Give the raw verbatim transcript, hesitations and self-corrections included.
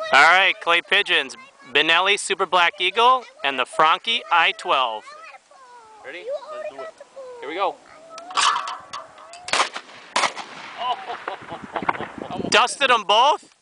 All right, clay pigeons. Benelli Super Black Eagle and the Frankie I twelve. Ready? Let's do it. Here we go. Dusted them both?